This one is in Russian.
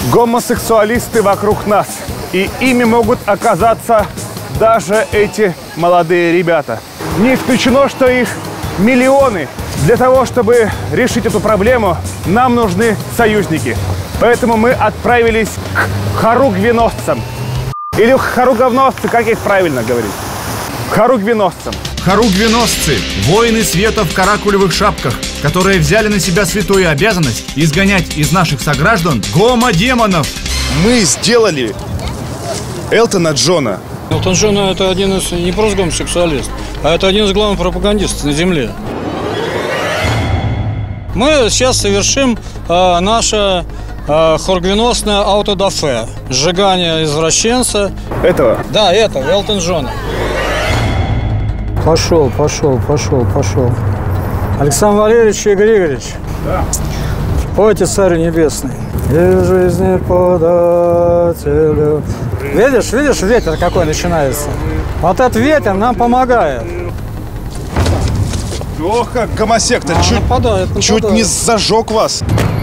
гомосексуалисты вокруг нас. И ими могут оказаться даже эти молодые ребята. Не исключено, что их миллионы. Для того, чтобы решить эту проблему, нам нужны союзники. Поэтому мы отправились к хоругвеносцам. Или хоруговносцы, как их правильно говорить? Хоругвеносцам. Хоругвеносцы – воины света в каракулевых шапках, которые взяли на себя святую обязанность изгонять из наших сограждан гомодемонов. Мы сделали Элтона Джона. Элтон Джон – это один из, не просто гомосексуалист, а это один из главных пропагандистов на Земле. Мы сейчас совершим наше хоругвеносное аутодафе. Сжигание извращенца. Этого? Да, этого, Элтон Джона. Пошел. Александр Валерьевич Игорь Игоревич. Да. Пойте, Царь Небесный. И жизни подателю. Видишь, ветер какой начинается? Вот этот ветер нам помогает. Ох, как гомосектор, чуть не зажег вас.